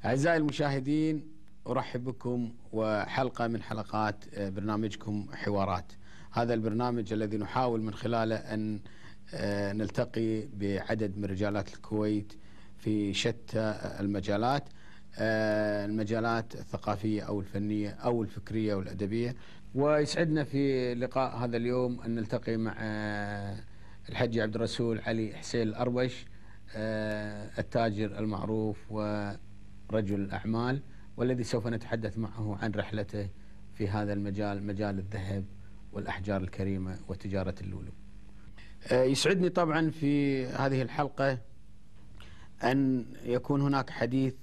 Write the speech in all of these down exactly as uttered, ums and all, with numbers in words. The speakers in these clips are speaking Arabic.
أعزائي المشاهدين، أرحب بكم وحلقة من حلقات برنامجكم حوارات. هذا البرنامج الذي نحاول من خلاله أن نلتقي بعدد من رجالات الكويت في شتى المجالات، المجالات الثقافية أو الفنية أو الفكرية والأدبية. ويسعدنا في لقاء هذا اليوم أن نلتقي مع الحج عبد الرسول علي حسين الأربش، التاجر المعروف ورجل الأعمال، والذي سوف نتحدث معه عن رحلته في هذا المجال، مجال الذهب والأحجار الكريمة وتجارة اللؤلؤ. يسعدني طبعا في هذه الحلقة أن يكون هناك حديث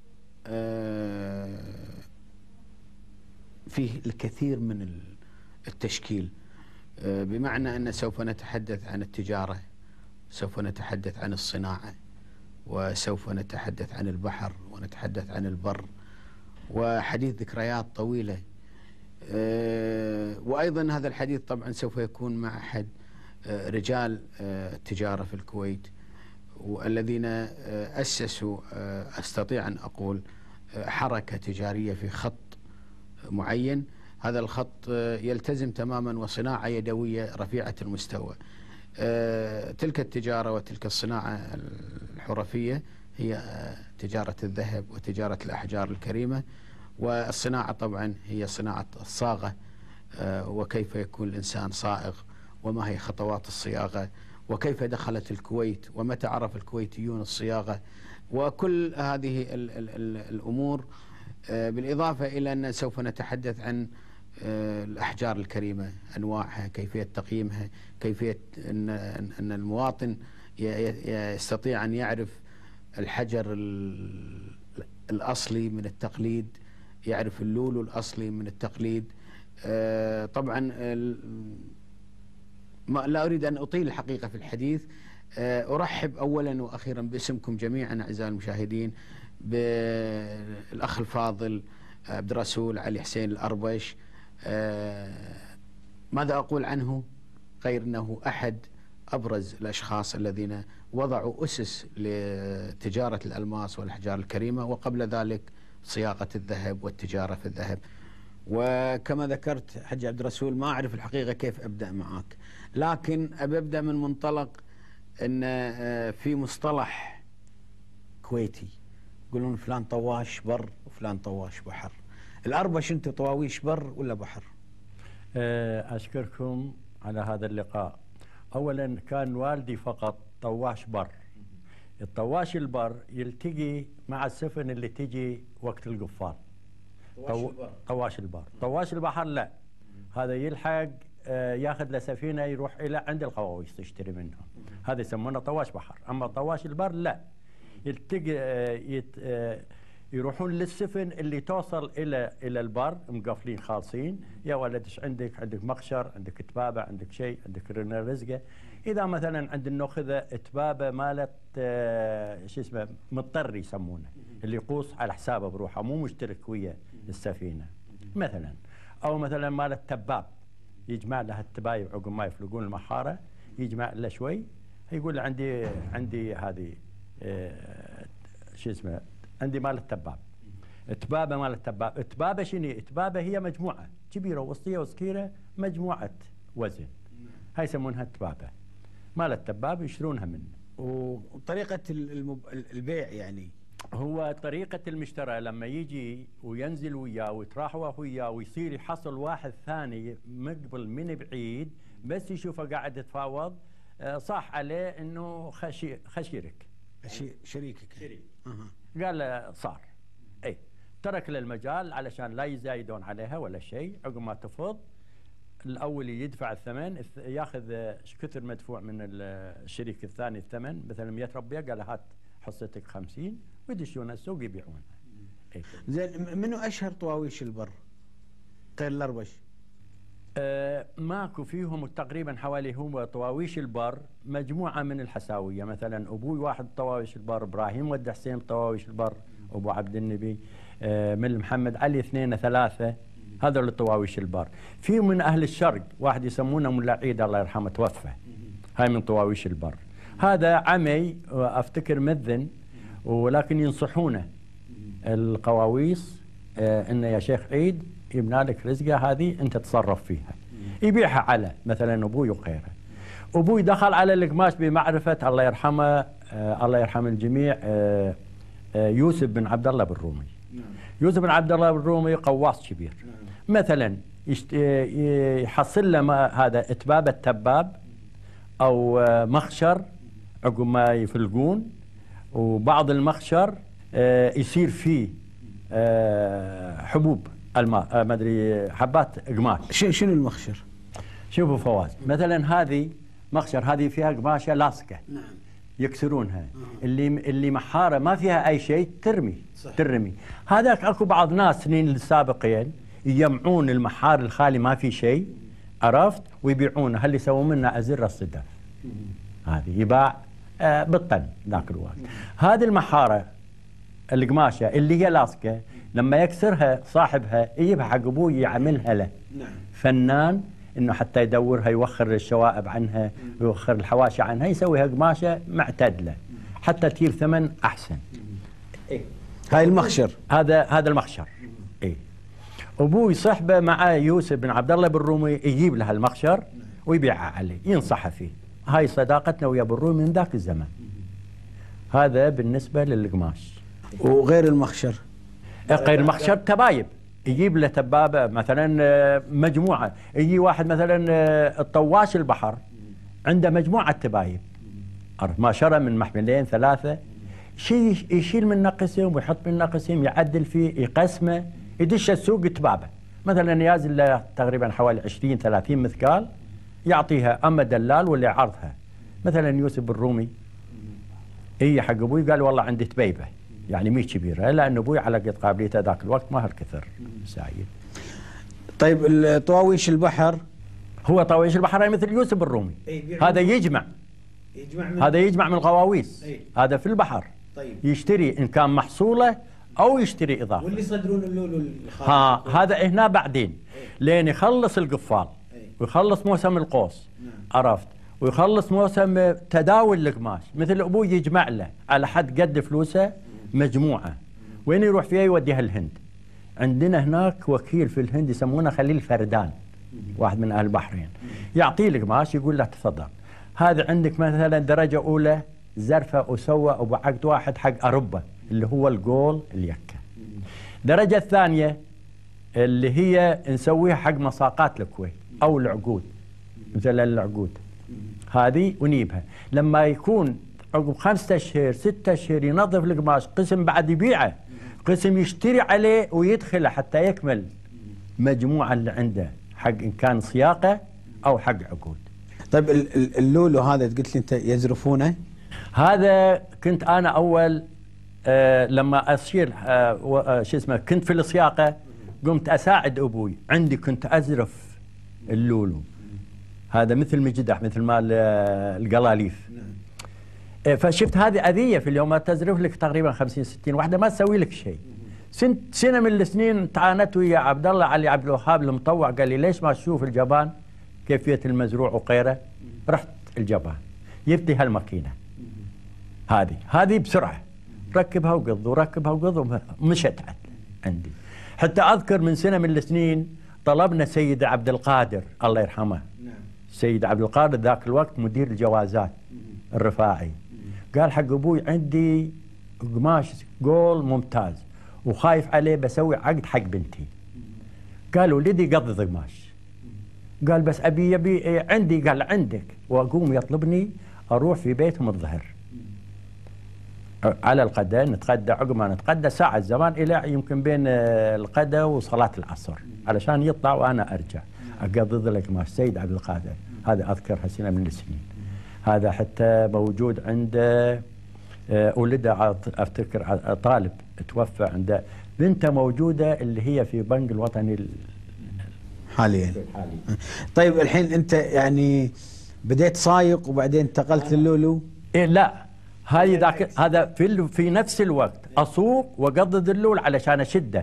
فيه الكثير من التشكيل، بمعنى أن سوف نتحدث عن التجارة، سوف نتحدث عن الصناعة، وسوف نتحدث عن البحر، ونتحدث عن البر، وحديث ذكريات طويلة. وأيضا هذا الحديث طبعا سوف يكون مع أحد رجال التجارة في الكويت، والذين أسسوا، أستطيع أن أقول، حركة تجارية في خط معين. هذا الخط يلتزم تماما وصناعة يدوية رفيعة المستوى. تلك التجارة وتلك الصناعة الحرفية هي تجارة الذهب وتجارة الأحجار الكريمة، والصناعة طبعا هي صناعة الصاغة، وكيف يكون الإنسان صائغ، وما هي خطوات الصياغة، وكيف دخلت الكويت، ومتى عرف الكويتيون الصياغة، وكل هذه ال ال ال الأمور، بالإضافة إلى أن سوف نتحدث عن الأحجار الكريمة، أنواعها، كيفية تقييمها، كيفية أن, أن المواطن يستطيع أن يعرف الحجر الأصلي من التقليد، يعرف اللؤلؤ الأصلي من التقليد. طبعا لا أريد أن أطيل الحقيقة في الحديث. أرحب أولا وأخيرا باسمكم جميعا أعزائي المشاهدين بالأخ الفاضل عبد الرسول علي حسين الأربش. ماذا أقول عنه غير أنه أحد أبرز الأشخاص الذين وضعوا أسس لتجارة الألماس والأحجار الكريمة، وقبل ذلك صياغة الذهب والتجارة في الذهب. وكما ذكرت حج عبد الرسول، ما أعرف الحقيقة كيف أبدأ معك، لكن أبي أبدأ من منطلق أن في مصطلح كويتي يقولون فلان طواش بر وفلان طواش بحر. الأربش أنت طواويش بر ولا بحر؟ أشكركم على هذا اللقاء. أولا كان والدي فقط طواش بر. الطواش البر يلتقي مع السفن اللي تجي وقت القفال. طواش البر. طواش البر. طواش البحر لا، هذا يلحق ياخذ له سفينة يروح إلى عند القواويس تشتري منهم، هذا يسمونه طواش بحر. أما طواش البر لا، يلتقي يت يروحون للسفن اللي توصل الى الى البر مقفلين خالصين. يا ولد ايش عندك؟ عندك مقشر، عندك تبابه، عندك شيء، عندك رزقه. اذا مثلا عند النخذه تبابه مالت شو اسمه مضطر يسمونه، اللي يقوص على حسابه بروحه مو مشترك ويا السفينه مثلا. او مثلا مالت تباب يجمع لها التبايب عقب ما يفلقون المحاره، يجمع له شوي، يقول له عندي عندي هذه شو اسمه، عندي مال التباب، تبابه مال التباب. تبابه شنو؟ تبابه هي مجموعه كبيره وسطيه وصغيره، مجموعه وزن، هاي يسمونها تبابه. مال التباب يشترونها منه. وطريقه المب... البيع يعني هو طريقه المشترى لما يجي وينزل وياه ويتراحوا وياه ويصير يحصل واحد ثاني مقبل من بعيد، بس يشوفه قاعد يتفاوض صح عليه انه خشي خشيرك شريكك شريك. أه. قال له صار، اي ترك له المجال علشان لا يزايدون عليها ولا شيء. عقب ما تفض الاول يدفع الثمن، ياخذ ايش كثر مدفوع من الشريك الثاني الثمن، مثلا مئة ربيه، قال له هات حصتك خمسين، ويدشون السوق يبيعونها. إيه. زين، منو اشهر طواويش البر غير الأربش؟ آه ماكو فيهم تقريبا حوالي، هو طواويش البر مجموعه من الحساويه. مثلا ابوي واحد طواويش البر، ابراهيم ود حسين طواويش البر، ابو عبد النبي، آه من محمد علي اثنين ثلاثه، هذول الطواويش البر. في من اهل الشرق واحد يسمونه ملا عيد الله يرحمه توفى، هاي من طواويش البر. هذا عمي افتكر مذن، ولكن ينصحونه القواويس آه انه يا شيخ عيد يبنى لك رزقه هذه انت تصرف فيها، يبيعها على مثلا ابوي وغيره. ابوي دخل على القماش بمعرفه الله يرحمه آه الله يرحم الجميع آه آه يوسف بن عبد الله بن رومي. يوسف بن عبد الله بن رومي قواص كبير. مثلا يحصل له هذا اتباب التباب او مخشر عقب ما يفلقون، وبعض المخشر يصير فيه حبوب الماء ما ادري حبات قماش. شنو المخشر؟ شوفوا فواز، مثلا هذه مخشر هذه فيها قماشه لاصقه نعم يكسرونها، اللي اللي محاره ما فيها اي شيء ترمي صح. ترمي. هذاك اكو بعض ناس سنين السابقين يجمعون المحار الخالي ما في شيء، عرفت، ويبيعونه، هل يسوون منه ازر الصدف هذه يباع آه بالطن ذاك الوقت. هذه المحاره القماشه اللي هي لاصقه لما يكسرها صاحبها يجيبها حق ابوه يعملها له نعم. فنان انه حتى يدورها يوخر الشوائب عنها ويوخر الحواشي عنها، يسويها قماشه معتدله حتى تجيب ثمن احسن. إيه؟ هاي المخشر، هذا هذا المخشر. اي ابوي صحبه مع يوسف بن عبد الله بن رومي يجيب لها المخشر ويبيعها عليه، ينصح فيه. هاي صداقتنا ويا بن رومي من ذاك الزمان. هذا بالنسبه للقماش. وغير المخشر؟ غير المخشر تبايب، يجيب له تبابه مثلا مجموعه، يجي واحد مثلا الطواش البحر عنده مجموعه تبايب، ما شرى من محملين ثلاثه، شيء يشيل منه قسم ويحط منه قسم، يعدل فيه، يقسمه، يدش السوق تبابه، مثلا يازل له تقريبا حوالي عشرين ثلاثين مثقال يعطيها اما دلال ولا يعرضها. مثلا يوسف بن رومي هي حق ابوي قال والله عندي تبيبه يعني مي كبيره، لان ابوي على قد قابليته ذاك الوقت ما هالكثر سايد. طيب طواويش البحر؟ هو طواويش البحر مثل يوسف بن رومي، هذا يجمع يجمع من هذا يجمع من القواويس، أي. هذا في البحر. طيب. يشتري ان كان محصوله او يشتري اضافه. واللي يصدرون اللولو ها هذا هنا بعدين أي. لين يخلص القفال أي. ويخلص موسم القوس نعم. عرفت، ويخلص موسم تداول القماش، مثل ابوي يجمع له على حد قد فلوسه مجموعه، وين يروح فيها يوديها الهند. عندنا هناك وكيل في الهند يسمونه خليل فردان، واحد من اهل البحرين، يعطيه القماش يقول له تفضل، هذا عندك مثلا درجه اولى زرفه وسوى وبعقد واحد حق أربة اللي هو الجول اليكه. الدرجه الثانيه اللي هي نسويها حق مساقات الكويت او العقود، مثل العقود هذه ونيبها لما يكون عقب خمسة اشهر ستة اشهر ينظف القماش، قسم بعد يبيعه، قسم يشتري عليه ويدخله حتى يكمل مجموعه اللي عنده حق ان كان صياقه او حق عقود. طيب اللولو هذا قلت لي انت يزرفونه؟ هذا كنت انا اول آه لما اصير آه شو اسمه كنت في الصياقه، قمت اساعد ابوي، عندي كنت ازرف اللولو هذا مثل مجدح مثل مال القلاليف. فشفت هذه اذيه في اليوم، تزرف لك تقريبا خمسين ستين واحده ما تسوي لك شيء. سنت سنه من السنين تعانت ويا عبد الله علي عبد الوهاب المطوع، قال لي ليش ما تشوف الجبان كيفيه المزروع وغيره؟ رحت الجبان جبت هالماكينه هذه هذه بسرعه ركبها وقض وركبها وقض ومشت عندي. حتى اذكر من سنه من السنين طلبنا سيد عبد القادر الله يرحمه، سيد عبد القادر ذاك الوقت مدير الجوازات الرفاعي، قال حق ابوي عندي قماش جول ممتاز وخايف عليه بسوي عقد حق بنتي. قال ولدي قض قماش، قال بس ابي يبي عندي، قال عندك، واقوم يطلبني اروح في بيتهم الظهر على الغداء، نتغدى عقب ما نتغدى ساعه زمان الى يمكن بين الغداء وصلاه العصر علشان يطلع وانا ارجع اقضي له قماش. سيد عبد القادر هذا اذكرها سنه من السنين، هذا حتى موجود عنده ولده افتكر طالب توفى عنده بنته موجوده اللي هي في بنك الوطني حاليا. طيب الحين انت يعني بديت صايق وبعدين انتقلت للولو؟ إيه لا، هذه ذاك هذا في في نفس الوقت اسوق واقضد اللول علشان اشده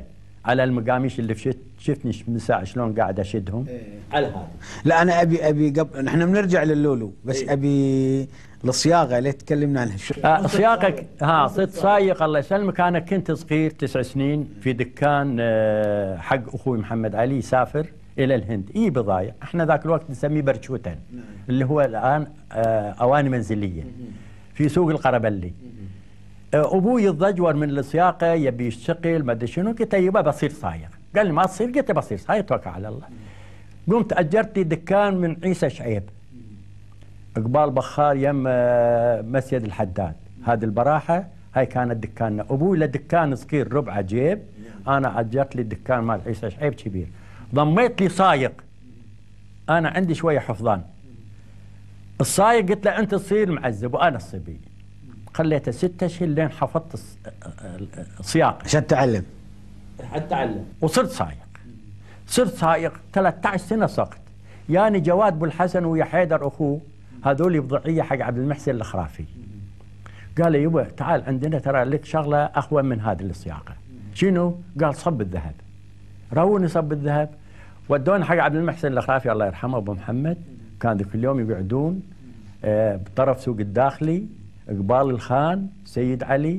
على المقاميش اللي شفت شفتني من ساعه شلون قاعد اشدهم إيه. على هذا. لا انا ابي ابي قبل نحن بنرجع للولو بس إيه. ابي الصياغه اللي تكلمنا عنها شو آه صياغك. ها صرت صايغ الله يسلمك. انا كنت صغير تسع سنين في دكان آه حق اخوي محمد علي يسافر الى الهند اي بضايع. احنا ذاك الوقت نسميه برشوتن اللي هو الان آه اواني منزليه في سوق القربلي. ابوي يتضجور من السياقه يبي يشتغل ما ادري شنو. قلت له يبا بصير صايغ. قال لي ما تصير. قلت له بصير صايغ توكل على الله. قمت اجرت لي دكان من عيسى شعيب قبال بخار يم مسجد الحداد. هذه البراحه هاي كانت دكاننا. ابوي له دكان صغير ربع جيب. انا اجرت لي الدكان مال عيسى شعيب كبير. ضميت لي صايغ. انا عندي شويه حفظان. الصايغ قلت له انت تصير معذب وانا الصبي. خليته ستة اشهر لين حفظت الصياغه عشان تعلم. حتى تعلم وصرت صايغ. صرت صايغ ثلاثة عشر سنه صقت. يعني جواد ابو الحسن ويا حيدر اخوه هذول بضعيه حق عبد المحسن الخرافي. قال لي يبا تعال عندنا ترى لك شغله اخوان من هذه الصياغه. شنو؟ قال صب الذهب. روني صب الذهب. ودوني حق عبد المحسن الخرافي الله يرحمه ابو محمد. كان ذاك اليوم يقعدون آه بطرف سوق الداخلي قبال الخان سيد علي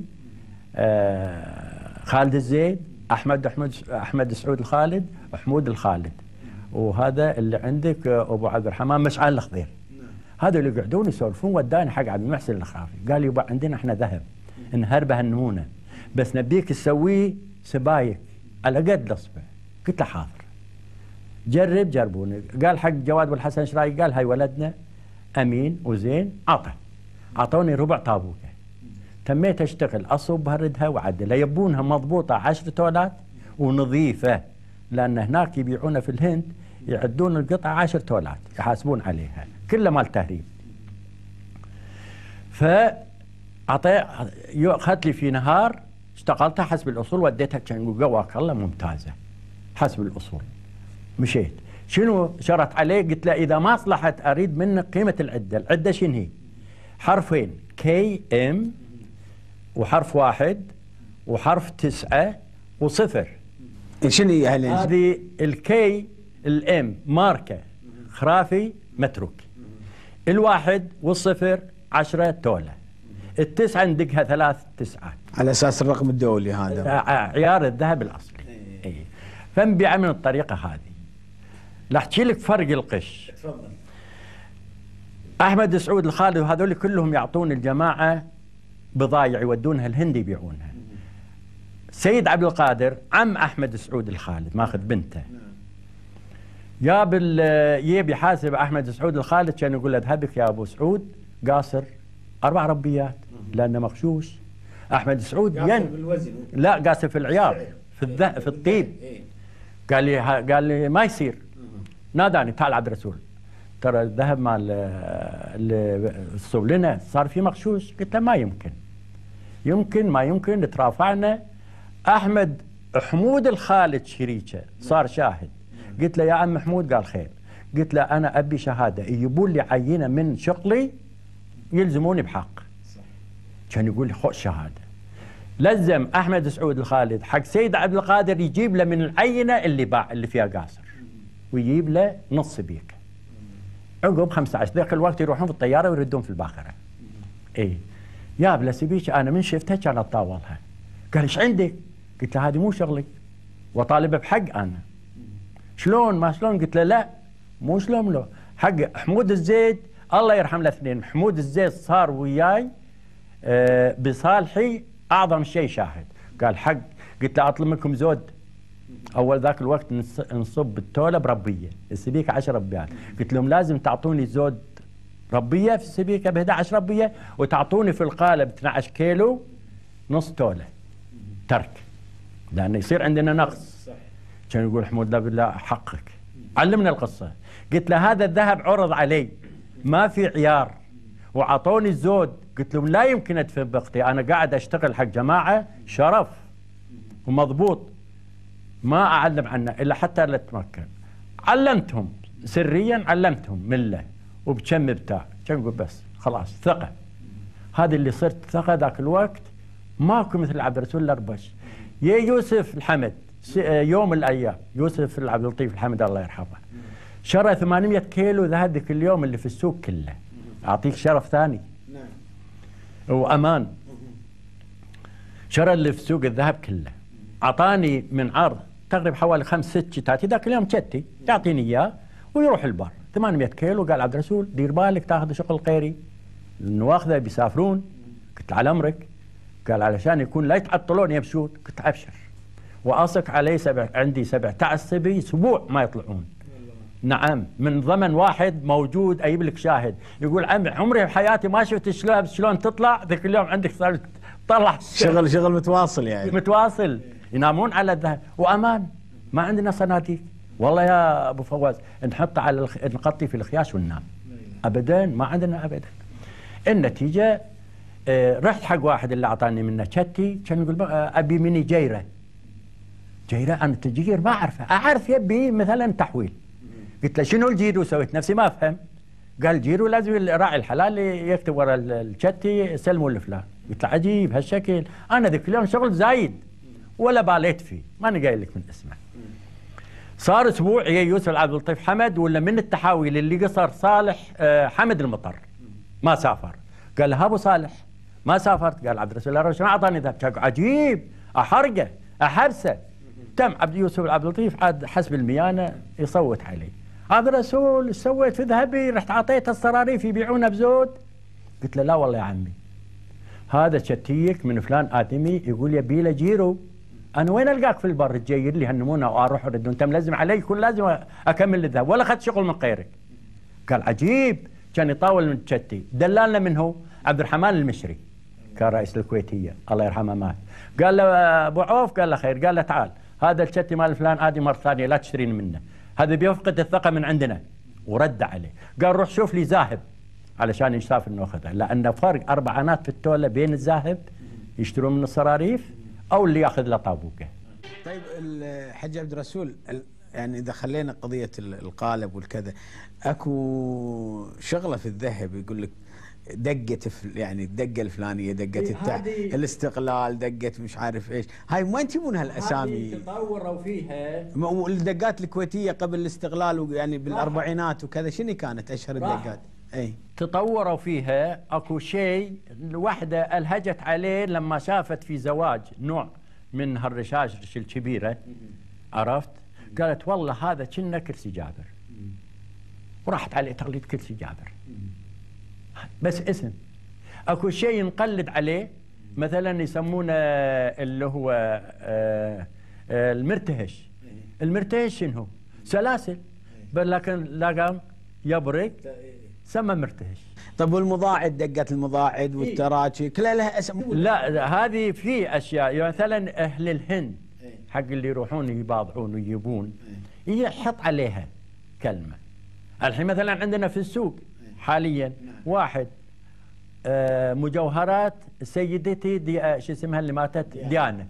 آه خالد الزيد احمد احمد احمد سعود الخالد حمود الخالد. وهذا اللي عندك ابو عبد الرحمن مشعل الخضير. هذا اللي يقعدون يسولفون. وداني حق عبد المحسن الخرافي. قال لي يبا عندنا احنا ذهب نهربه النمونه بس نبيك تسويه سبايك على قد الاصبع. قلت له حاضر. جرب جربوني. قال حق جواد والحسن ايش رايك؟ قال هاي ولدنا امين وزين. عطه اعطوني ربع طابوكه. تميت اشتغل اصب هردها وعدلها. يبونها مضبوطه عشر تولات ونظيفه لان هناك يبيعونها في الهند يعدون القطعه عشر تولات يحاسبون عليها كلها مال تهريب. ف اخذت لي في نهار اشتغلتها حسب الاصول. وديتها كان قواك الله ممتازه حسب الاصول. مشيت. شنو شرط عليه؟ قلت له اذا ما صلحت اريد منك قيمه العده. العده شنو هي؟ حرفين كي ام وحرف واحد وحرف تسعه وصفر. شنو هي هذه الكي الام ماركه خرافي متروك. الواحد والصفر عشرة توله. التسعه ندقها ثلاث تسعات على اساس الرقم الدولي هذا عيار الذهب الاصلي. اي فنبيع من الطريقه هذه. راح احكي لك فرق القش. تفضل. احمد سعود الخالد وهذول كلهم يعطون الجماعه بضايع يودونها الهند يبيعونها. سيد عبد القادر عم احمد سعود الخالد ماخذ بنته. جاب يبي يحاسب احمد سعود الخالد كان يقول له اذهبك يا ابو سعود قاصر اربع ربيات لانه مغشوش. احمد سعود قاصر ين... بالوزن. لا قاصر في العيار في الذ... في الطيب. قال لي قال لي ما يصير. ناداني تعال عبد الرسول ترى الذهب مال اللي صوب لنا صار في مغشوش. قلت له ما يمكن. يمكن ما يمكن نترافعنا. احمد حمود الخالد شريكه صار شاهد. قلت له يا عم محمود. قال خير. قلت له انا ابي شهاده يجيبون لي عينه من شغلي يلزموني بحق. كان يقول لي خذ شهاده. لزم احمد سعود الخالد حق سيد عبد القادر يجيب له من العينه اللي باع اللي فيها قاصر ويجيب له نص بيك. عقب خمسة عشر ذاك الوقت يروحون في الطياره ويردون في الباخره. اي يا بلا سبيك انا من شفتها كان اتطاولها. قال ايش عندك؟ قلت له هذه مو شغلي وطالبه بحق انا. شلون ما شلون؟ قلت له لا مو شلون له حق حمود الزيد الله يرحم الاثنين. حمود الزيد صار وياي أه بصالحي اعظم شيء شاهد. قال حق. قلت له اطلب منكم زود. اول ذاك الوقت نصب التوله بربيه السبيكه عشر ربيات. قلت لهم لازم تعطوني زود ربيه في السبيكه ب احد عشر ربيه وتعطوني في القالب اثني عشر كيلو نص توله ترك لانه يصير عندنا نقص. كان يقول حمود لا بالله حقك. علمنا القصه. قلت له هذا الذهب عرض علي ما في عيار وعطوني الزود. قلت لهم لا يمكن ادفن باختي انا قاعد اشتغل حق جماعه شرف ومضبوط ما اعلم عنه الا حتى لا اتمكن. علمتهم سريا علمتهم مله وبكم بتاع. كان يقول بس خلاص ثقه. هذا اللي صرت ثقه ذاك الوقت ماكو مثل عبد الرسول الاربش. يا يوسف الحمد يوم من الايام يوسف العبد اللطيف الحمد الله يرحمه شرى ثمانمئة كيلو ذهب ذاك اليوم اللي في السوق كله. اعطيك شرف ثاني وامان، شرى اللي في سوق الذهب كله، اعطاني من عرض تقريبا حوالي خمس ست شتات ذاك اليوم شتي يعطيني اياه ويروح البر ثمانمئة كيلو. قال عبد الرسول دير بالك تاخذ شغل غيري، النواخذه بيسافرون. قلت على امرك. قال علشان يكون لا يتعطلون يمشون. قلت ابشر، واثق علي سبع عندي سبعة عشر صبي اسبوع ما يطلعون. نعم، من ضمن واحد موجود اجيب لك شاهد يقول عمي عمري بحياتي ما شفت شلون شلون تطلع ذاك اليوم عندك صار طلع شغل شغل متواصل يعني متواصل، ينامون على الذهب وامان. ما عندنا صناديق والله يا ابو فواز نحط على الخ... نغطي في الخياش وننام ابدا، ما عندنا ابدا. النتيجه آه رحت حق واحد اللي اعطاني منه شتي، كان يقول آه ابي مني جيره. جيره انا تجير ما اعرفه، اعرف يبي مثلا تحويل. قلت له شنو الجيرو؟ سويت نفسي ما افهم. قال جيرو لازم راعي الحلال يكتب ورا الشتي سلموا لفلان. قلت له عجيب هالشكل، انا ذاك اليوم شغل زايد ولا باليت فيه، ماني قايل لك من اسمه. صار اسبوع يا يوسف العبد اللطيف حمد ولا من التحاويل اللي قصر صالح حمد المطر ما سافر. قال له ابو صالح ما سافرت؟ قال عبد الرسول الله شنو اعطاني ذهب؟ عجيب احرقه احبسه. تم عبد يوسف العبد اللطيف عاد حسب الميانه يصوت علي. عبد الرسول ايش سويت في ذهبي؟ رحت اعطيته الصراريف يبيعونه بزود. قلت له لا والله يا عمي هذا شتيك من فلان ادمي يقول يبي له جيرو، انا وين القاك في البر تجير لي هالنمونه واروح ارد وانت ملزم علي يكون لازم اكمل الذهب ولا اخذت شغل من غيرك. قال عجيب، كان يطاول من شتي. دلالنا من هو؟ عبد الرحمن المشري كان رئيس الكويتيه الله يرحمه مات. قال له ابو عوف، قال له خير، قال له تعال هذا الشتي مال فلان ادي مره ثانيه لا تشترين منه، هذا بيفقد الثقه من عندنا. ورد عليه قال روح شوف لي ذاهب علشان يسافر ناخذها، لان فرق اربع انات في التوله بين الذاهب يشترون من الصراريف او اللي ياخذ له طابوقه. طيب الحاج عبد الرسول، يعني اذا خلينا قضيه القالب والكذا، اكو شغله في الذهب يقول لك دقه يعني الدقه الفلانيه، دقه التع... الاستقلال، دقه مش عارف ايش، هاي وين تجيبون هالاسامي؟ هذه تطوروا فيها. والدقات الكويتيه قبل الاستقلال يعني بالاربعينات وكذا شنو كانت اشهر الدقات؟ اي تطوروا فيها. اكو شيء الوحده الهجت عليه لما شافت في زواج نوع من هالرشاش الكبيره، عرفت؟ قالت والله هذا كنا كرسي جابر، وراحت عليه تقليد كرسي جابر بس اسم. اكو شيء نقلد عليه مثلا يسمونه اللي هو المرتهش. المرتهش شنو؟ سلاسل، بل لكن لا يبرق سمى مرتهش. طب والمضاعد، دقة المضاعد والتراجي كلها لها اسم؟ لا هذه في اشياء يعني مثلا اهل الهند حق اللي يروحون يباضعون ويجيبون يحط عليها كلمه. الحين مثلا عندنا في السوق حاليا واحد آه مجوهرات سيدتي دي آه شو اسمها اللي ماتت ديانه،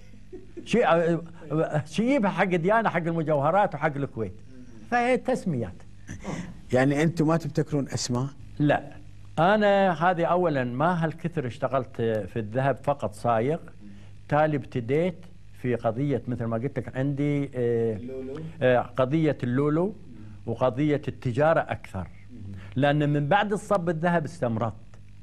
شيء آه شيبها حق ديانه حق المجوهرات وحق الكويت، فهي تسميات. يعني انتم ما تبتكرون اسماء؟ لا انا هذه اولا ما هالكثر اشتغلت في الذهب فقط صايغ، تالي ابتديت في قضيه مثل ما قلت لك عندي آه آه قضيه اللولو وقضيه التجاره اكثر، لان من بعد الصب الذهب استمرت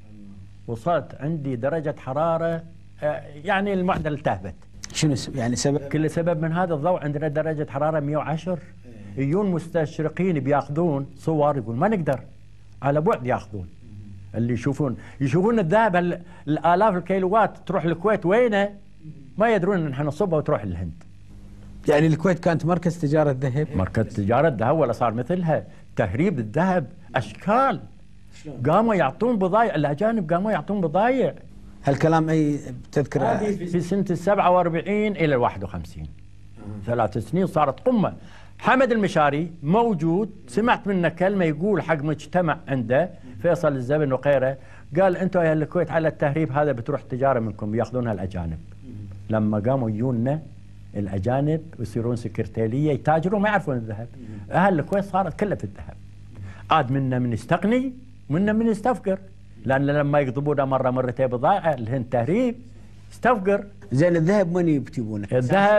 وصلت عندي درجه حراره آه يعني المعدل التهبت. شنو يعني سبب؟ كل سبب من هذا الضوء عندنا درجه حراره مئة وعشرة. يجون مستشرقين بياخذون صور يقول ما نقدر، على بعد ياخذون اللي يشوفون يشوفون الذهب الالاف الكيلوات تروح الكويت وينه؟ ما يدرون ان احنا نصبها وتروح للهند. يعني الكويت كانت مركز تجاره ذهب؟ مركز تجاره ذهب ولا صار مثلها؟ تهريب الذهب اشكال. قاموا يعطون بضايع، الاجانب قاموا يعطون بضايع. هالكلام اي بتذكر؟ هذه في سنه السبعة وأربعين الى الواحد وخمسين، ثلاث سنين صارت قمه. حمد المشاري موجود، سمعت منه كلمه يقول حق مجتمع عنده فيصل الزبن وغيره، قال انتم يا الكويت على التهريب هذا بتروح تجاره منكم ياخذونها الاجانب. لما قاموا يجونا الاجانب ويصيرون سكرتيريه يتاجرون ما يعرفون الذهب. اهل الكويت صارت كلها في الذهب. عاد منا من يستغني ومنا من يستفقر، لان لما يقضبونا مره مرتين بضاعه الهند تهريب استفقر. زين الذهب من يجيبونه؟ الذهب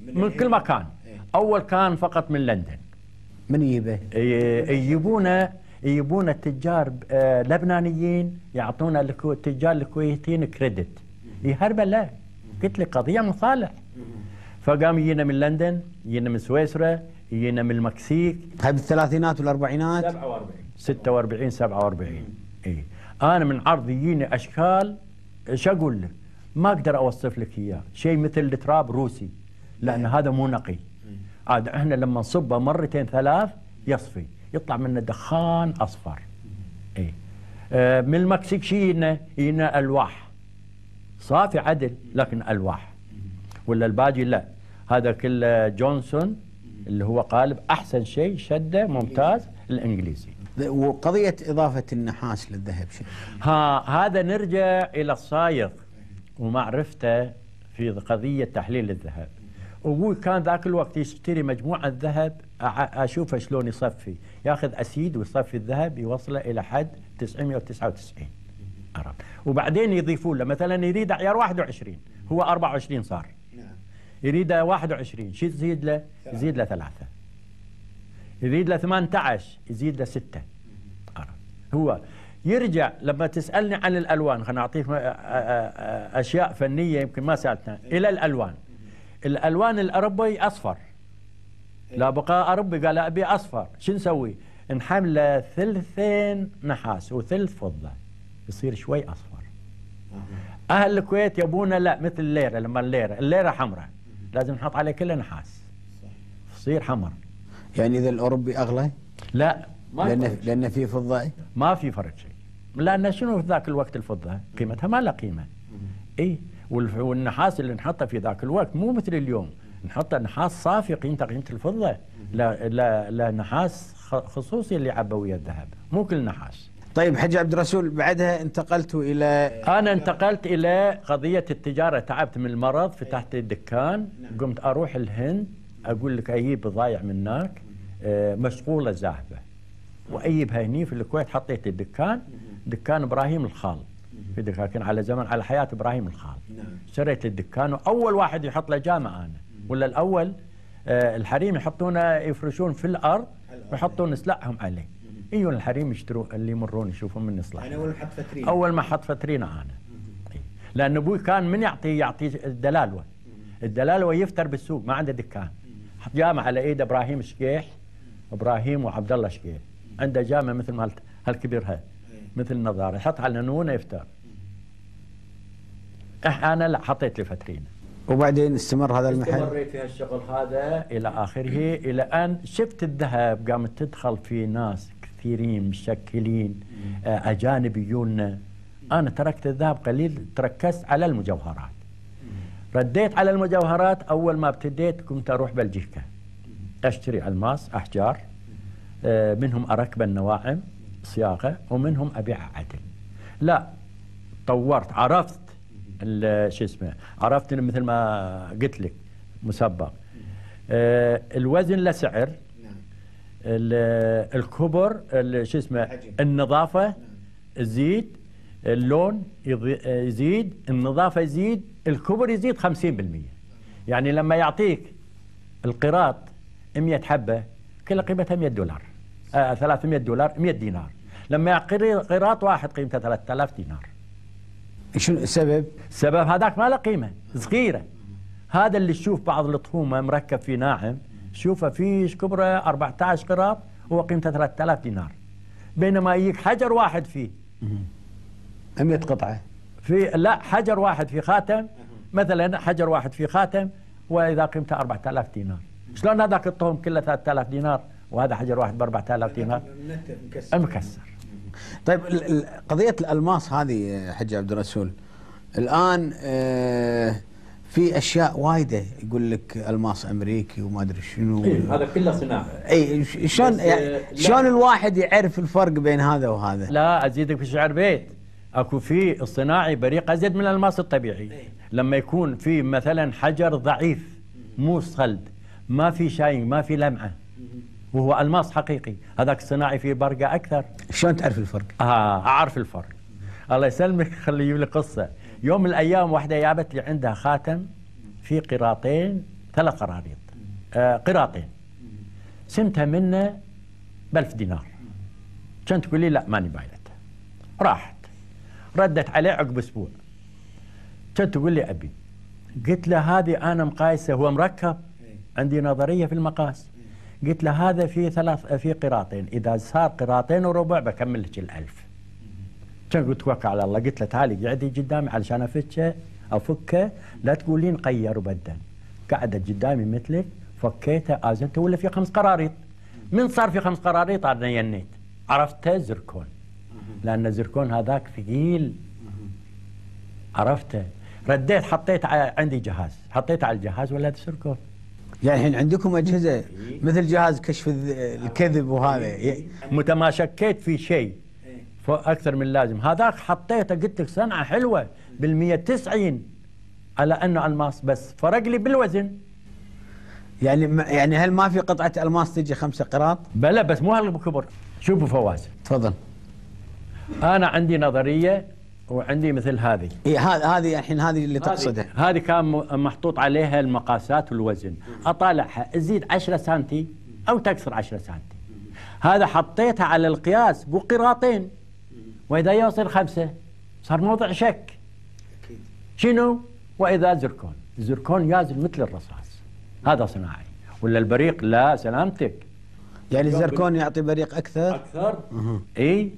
من كل مكان. اول كان فقط من لندن. من يجيبه؟ يجيبونه يجيبون التجار لبنانيين يعطونا التجار الكويتيين كريدت. يهربل له. قلت لك قضيه مصالح. فقام يجينا من لندن، يجينا من سويسرا، يجينا من المكسيك. هاي بالثلاثينات والاربعينات؟ سبعة وأربعين ستة وأربعين سبعة وأربعين. اي انا من عرض يجيني اشكال، ايش اقول لك؟ ما اقدر اوصف لك اياه، شيء مثل التراب روسي، لان هذا مو نقي. عاد احنا لما نصبه مرتين ثلاث يصفي، يطلع منه دخان اصفر. اي آه من المكسيك شي يجينا يجينا الواح صافي عدل لكن الواح، ولا الباقي لا، هذا كله جونسون اللي هو قالب احسن شيء شده ممتاز الانجليزي. وقضيه اضافه النحاس للذهب شيء؟ ها هذا نرجع الى الصايغ ومعرفته في قضيه تحليل الذهب. وابوي كان ذاك الوقت يشتري مجموعه ذهب، اشوفه شلون يصفي، ياخذ اسيد ويصفي الذهب يوصله الى حد تسعمئة وتسعة وتسعين. عرفت؟ وبعدين يضيفون له مثلا يريد عيار واحد وعشرين، هو أربعة وعشرين صار. يريد واحد وعشرين، شو يزيد له؟ يزيد له ثلاثة. يريد له ثمانية عشر، يزيد له ستة. عرفت؟ هو يرجع لما تسألني عن الألوان، خليني أعطيك أشياء فنية يمكن ما سألتنا، إلى الألوان. الألوان الأوروبي أصفر. لا بقى أوروبي قال أبي أصفر، شو نسوي؟ نحمله ثلثين نحاس وثلث فضة، يصير شوي أصفر. أهل الكويت يبونه لا مثل الليرة، لما الليرة الليرة حمراء لازم نحط عليه كله نحاس يصير حمر. يعني إذا الأوروبي أغلى؟ لا ما لأن لأن في فضة؟ ما في فرق شيء، لأن شنو في ذاك الوقت الفضة قيمتها ما لها قيمة. إيه والنحاس اللي نحطه في ذاك الوقت مو مثل اليوم، نحطه نحاس صافي قيمته قيمة الفضة، لا لا لا نحاس خصوصي اللي عبى ويا الذهب، مو كل نحاس. طيب حج عبد الرسول، بعدها انتقلت إلى؟ أنا انتقلت إلى قضية التجارة، تعبت من المرض، فتحت الدكان، قمت أروح الهند، أقول لك أجيب بضايع من هناك مشغولة زاهبة، وأجيبها هني في الكويت. حطيت الدكان، دكان إبراهيم الخال، في دكان على زمن على حياة إبراهيم الخال. شريت الدكان، وأول واحد يحط له جامع أنا، ولا الأول الحريم يحطونه يفرشون في الأرض ويحطون سلعهم عليه. ايون الحريم يشتروا اللي يمرون يشوفون من اصلاح. انا اول ما حط فترينه اول ما حط فترينه انا. لان ابوي كان من يعطي يعطي الدلالوه. الدلالوه يفتر بالسوق، ما عنده دكان. حط جامع على ايد ابراهيم شقيح، ابراهيم وعبد الله شقيح، عنده جامع مثل ما هالكبير هاي، مثل النظاره، يحط على نونه يفتر. انا لا حطيت لي فترينه. وبعدين استمر هذا المحل؟ استمريت في هالشغل هذا الى اخره، الى ان شفت الذهب قامت تدخل في ناس كثيرين مشكلين، اجانب يجونا. انا تركت الذهب قليل، تركزت على المجوهرات. رديت على المجوهرات. اول ما ابتديت كنت اروح بلجيكا اشتري الماس احجار، منهم اركب النواعم صياغه، ومنهم ابيعها عدل. لا طورت، عرفت شو اسمه، عرفت مثل ما قلت لك مسبق. الوزن له سعر، الكبر شو اسمه، النظافه تزيد، اللون يزيد، النظافه يزيد، الكبر يزيد خمسين بالمئة. يعني لما يعطيك القراط مئة حبه كلها قيمتها مئة دولار، آه ثلاثمئة دولار، مئة دينار. لما يعطي قراط واحد قيمته ثلاثة آلاف دينار. شنو السبب؟ السبب هذاك ما له قيمه، صغيره. هذا اللي تشوف بعض الطحومه مركب في ناعم، شوفه في كبره أربعة عشر قراط هو قيمته ثلاثة آلاف دينار، بينما يجيك حجر واحد فيه مئة قطعه، في لا حجر واحد في خاتم، مثلا حجر واحد في خاتم واذا قيمته أربعة آلاف دينار. شلون هذاك الطهم كله ثلاثة آلاف دينار وهذا حجر واحد ب أربعة آلاف دينار؟ مكسر. طيب قضيه الالماس هذه حج عبد الرسول، الان في اشياء وايده يقول لك الماس امريكي وما ادري شنو. إيه هذا كله صناعه. اي شلون يعني شلون الواحد يعرف الفرق بين هذا وهذا؟ لا ازيدك في شعر بيت، اكو في الصناعي بريق ازيد من الالماس الطبيعي. لما يكون في مثلا حجر ضعيف مو صلد، ما في شاينج، ما في لمعه، وهو الماس حقيقي، هذاك الصناعي فيه برقه اكثر. شلون تعرف الفرق؟ اه اعرف الفرق. الله يسلمك، خلي يجيب لي قصه. يوم من الايام واحده جابت لي عندها خاتم في قراطين ثلاث قراريط آه قراطين، سمتها منه بألف دينار. كانت تقول لي لا ماني بايلتها. راحت ردت عليه عقب اسبوع، كانت تقول لي ابي. قلت له هذه انا مقايسه، هو مركب عندي نظريه في المقاس. قلت له هذا في ثلاث في قراطين، اذا صار قراطين وربع بكمل لك الألف. كان قلت توكل على الله. قلت له تعالي قعدي قدامي علشان افكه افكه، لا تقولين غير وبدل. قعدت قدامي مثلك، فكيته ازنته ولا في خمس قراريط. من صار في خمس قراريط انا ينيت، عرفته زركون، لان الزركون هذاك ثقيل. عرفته، رديت حطيت عندي جهاز، حطيته على الجهاز ولا زركون. يعني الحين عندكم اجهزه مثل جهاز كشف الكذب وهذا، متى ما شكيت في شيء اكثر من لازم، هذاك حطيته قلت لك صنعه حلوه بالمية وتسعين على انه الماس، بس فرق لي بالوزن. يعني يعني هل ما في قطعه الماس تجي خمسة قراط؟ بلا بس مو هالكبر. شوفوا فواز، تفضل. انا عندي نظريه وعندي مثل هذه. اي هذه الحين هذه اللي تقصدها. هذه كان محطوط عليها المقاسات والوزن، اطالعها تزيد عشرة سنتي او تكسر عشرة سنتي. هذا حطيتها على القياس بقراطين، واذا يوصل خمسه صار موضع شك. شنو؟ واذا زركون، الزركون يازل مثل الرصاص، هذا صناعي. ولا البريق لا سلامتك. يعني الزركون يعطي بريق اكثر؟ اكثر. اي.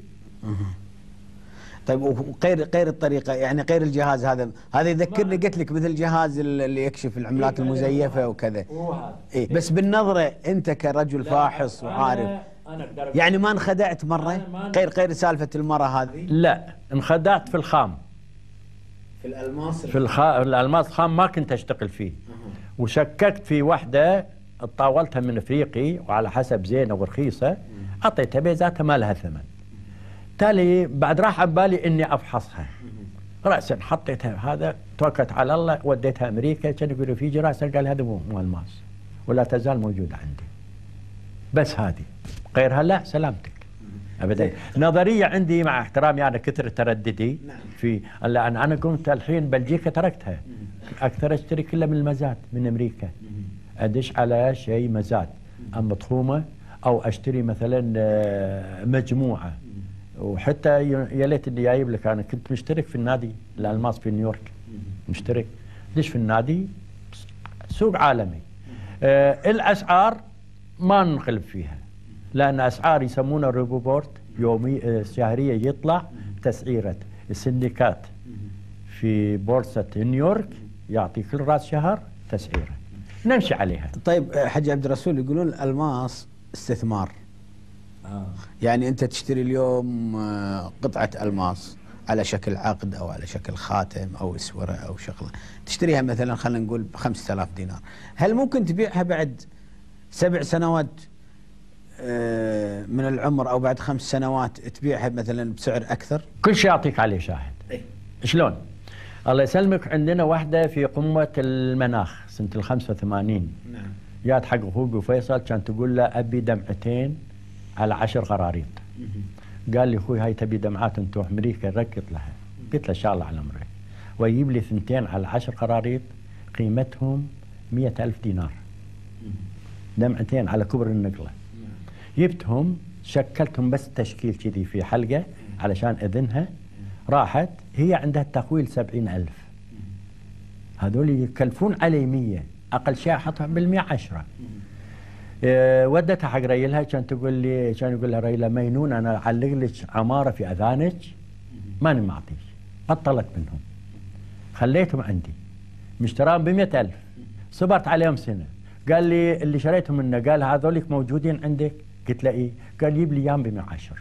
طيب وغير غير الطريقه، يعني غير الجهاز هذا، هذا يذكرني قلت لك مثل جهاز اللي يكشف العملات إيه المزيفه وكذا. اي بس بالنظره انت كرجل فاحص وعارف، يعني ما انخدعت مره غير غير سالفه المره هذه؟ لا انخدعت في الخام، في الالماس. في الخا... الالماس الخام ما كنت اشتغل فيه. وشككت في واحده طاولتها من افريقي وعلى حسب زينه ورخيصه، اعطيتها بيزاتها ما لها ثمن. بالتالي بعد راح على بالي اني افحصها راسا، حطيتها هذا، توكلت على الله وديتها امريكا. كانوا يقولوا في راسا، قال هذا مو الماس ولا تزال موجوده عندي. بس هذه غيرها لا سلامتك ابدا. نظريه عندي مع احترامي انا كثر ترددي في، لان انا قمت الحين بلجيكا تركتها، اكثر اشتري كله من المزاد من امريكا، ادش على شيء مزاد اما طخومه، او اشتري مثلا مجموعه. وحتى يا ليت اني جايب لك، انا كنت مشترك في النادي الالماس في نيويورك، مشترك ليش في النادي، سوق عالمي. آه الاسعار ما ننقلب فيها، لان اسعار يسمونها ريبورت يومي آه شهريه، يطلع تسعيره السندكات في بورصه نيويورك، يعطي كل راس شهر تسعيره نمشي عليها. طيب حاج عبد الرسول، يقولون الالماس استثمار. آه. يعني أنت تشتري اليوم قطعة ألماس على شكل عقد أو على شكل خاتم أو إسورة أو شغلة، تشتريها مثلا خلينا نقول بخمسة آلاف دينار، هل ممكن تبيعها بعد سبع سنوات من العمر أو بعد خمس سنوات تبيعها مثلا بسعر أكثر؟ كل شيء أعطيك عليه شاهد. إيه؟ شلون؟ الله يسلمك، عندنا واحدة في قمة المناخ سنة الخمسة وثمانين. نعم. جات حق أخوي فيصل، كانت تقول له أبي دمعتين على عشر قراريط. قال لي اخوي هاي تبي دمعات انت تروح امريكا ركض لها. قلت له ان شاء الله على امريكا. ويجيب لي ثنتين على عشر قراريط قيمتهم مئة ألف دينار. دمعتين على كبر النقله. جبتهم شكلتهم بس تشكيل كذي في حلقه علشان اذنها، راحت هي عندها التقويل سبعين ألف. هذول يكلفون علي مية، اقل شيء احطها بالمية عشرة. أه ودتها حق ريلها، كان تقول لي كان يقول لها ريلها مينون انا اعلق لك عماره في اذانك ماني معطيك. بطلت منهم، خليتهم عندي، مشتراهم ب مئة ألف، صبرت عليهم سنه. قال لي اللي شريتهم منه، قال هذولك موجودين عندك؟ قلت له ايه. قال جيب لي اياهم ب مئة وعشرة.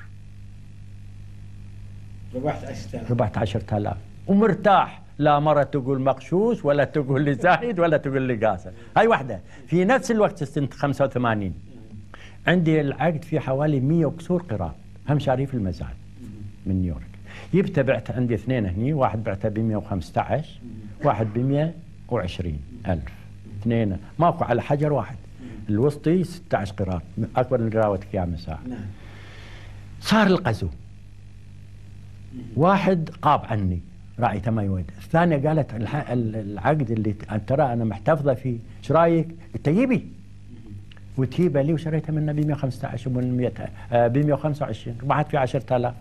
ربحت عشرة آلاف. ربحت عشرة آلاف ومرتاح، لا مرة تقول مغشوش ولا تقول لي زايد ولا تقول لي قاصر. هاي واحدة. في نفس الوقت سنة خمسة وثمانين عندي العقد في حوالي مئة وكسور قراط، هم شاريه في المزاد من نيويورك. جبت بعت عندي اثنين هني، واحد بعته ب مئة وخمسة عشر، واحد ب مئة وعشرين ألف. اثنين ماكو على حجر واحد. الوسطي ستة عشر قراط، أكبر من قراوتك يا مساء. صار القزو، واحد قاب عني راعيته ما يود. الثانيه قالت الح- العقد اللي ترى انا محتفظه فيه، ايش رايك؟ تجيبي وتجيبه لي، وشريتها منه ب مئة وخمسة عشر ب مئة وخمسة وعشرين، ربحت في عشرة آلاف.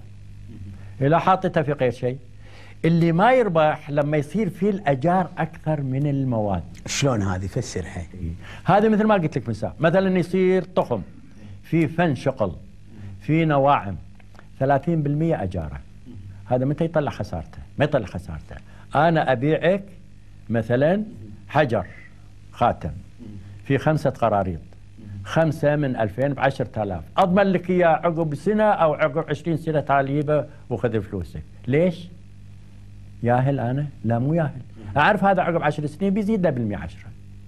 لا حاطتها في غير شيء. اللي ما يربح لما يصير فيه الاجار اكثر من المواد. شلون هذه؟ فسرها. هذا مثل ما قلت لك مثال، مثلا يصير تخم في فن شغل في نواعم ثلاثين بالمئة اجاره، هذا متى يطلع خسارته؟ ما يطلع خسارته. انا ابيعك مثلا حجر خاتم في خمسه قراريط، خمسه من ألفين بعشرة آلاف، اضمن لك اياه عقب سنه او عقب عشرين سنه تعال جيبه وخذ فلوسك. ليش؟ ياهل انا؟ لا مو ياهل. اعرف هذا عقب عشر سنين بيزيد له بالمئة عشرة.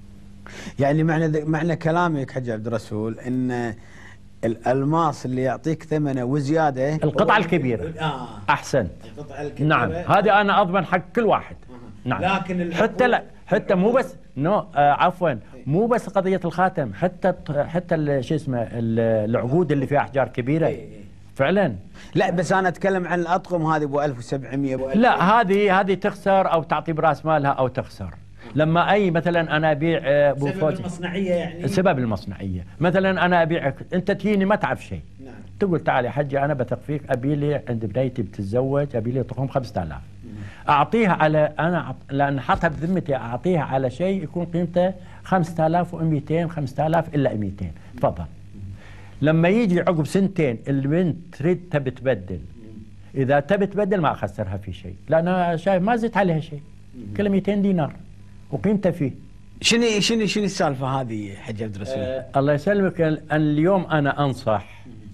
يعني معنى معنى كلامك حج عبد الرسول ان الالماس اللي يعطيك ثمنه وزياده القطعه الكبيره. آه. احسنت. القطعه الكبيره. نعم، هذه انا اضمن حق كل واحد. آه. نعم. لكن حتى لا حتى مو بس نو آه عفوا مو بس قضيه الخاتم، حتى حتى شو اسمه العقود اللي فيها احجار كبيره. فعلا. لا بس انا اتكلم عن الاطقم هذه ابو ألف وسبعمئة ابو لا، هذه هذه تخسر او تعطي براس مالها او تخسر. لما اي مثلا انا ابيع ابو سبب المصنعيه يعني سبب المصنعيه، مثلا انا ابيعك انت تجيني ما تعرف شيء. نعم. تقول تعال يا حجي انا بثق فيك، ابي لي عند بنيتي بتتزوج، ابي لي طقم خمسة آلاف. اعطيها على انا لان حاطها بذمتي، اعطيها على شيء يكون قيمته خمسة آلاف ومئتين، خمسة آلاف الا مئتين، تفضل. لما يجي عقب سنتين البنت تريد تبي تبدل، اذا تبي تبدل ما اخسرها في شيء، لان انا شايف ما زدت عليها شيء، كلها مئتين دينار وقيمته فيه. شنو شنو شنو السالفه هذه حج عبد الرسول؟ آه الله يسلمك. اليوم انا انصح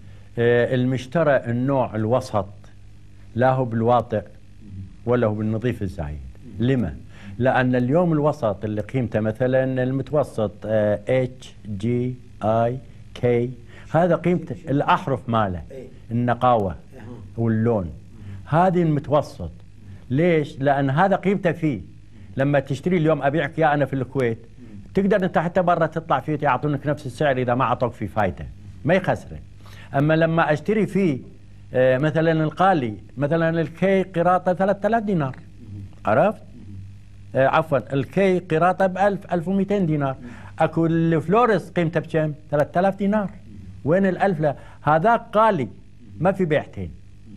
آه المشترى النوع الوسط، لا هو بالواطئ ولا هو بالنظيف الزايد. لما؟ لان اليوم الوسط اللي قيمته مثلا المتوسط اتش جي اي كي، هذا قيمته الاحرف ماله، النقاوه واللون، هذه المتوسط. ليش؟ لان هذا قيمته فيه. لما تشتري اليوم ابيعك يا انا في الكويت، تقدر انت حتى برا تطلع فيه يعطونك نفس السعر اذا ما اعطوك فيه فايده، ما يخسره. اما لما اشتري فيه آه مثلا القالي، مثلا الكي قراطه ثلاثة آلاف دينار، عرفت؟ آه عفوا الكي قراطه ب ألف ألف ومئتين دينار. اكو الفلورس قيمته بكم؟ ثلاثة آلاف دينار. وين الألف؟ لا هذاك قالي ما في بيعتين،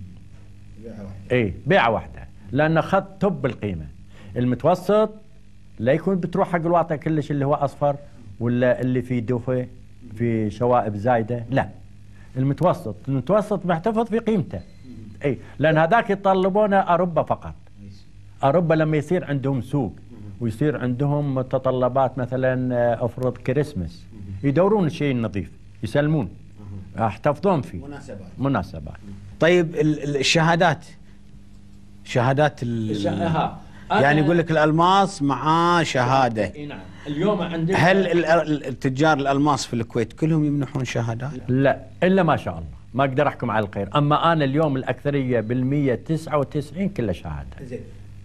اي بيعه واحده، لان اخذ توب القيمه. المتوسط لا يكون بتروح حق الواطئ كلش اللي هو اصفر ولا اللي في دوفه في شوائب زايده، لا المتوسط، المتوسط محتفظ في قيمته. اي لان هذاك يطلبونه اوروبا فقط. اوروبا لما يصير عندهم سوق ويصير عندهم متطلبات مثلا افرض كريسمس، يدورون الشيء النظيف يسلمون يحتفظون فيه مناسبات مناسبات. طيب الشهادات، شهادات ال... يعني يقول لك الالماس معاه شهاده. اي نعم. اليوم عندنا هل التجار الالماس في الكويت كلهم يمنحون شهادات؟ لا الا ما شاء الله، ما اقدر احكم على الخير. اما انا اليوم الاكثريه بالمية تسعة وتسعين كلها شهاده. زين.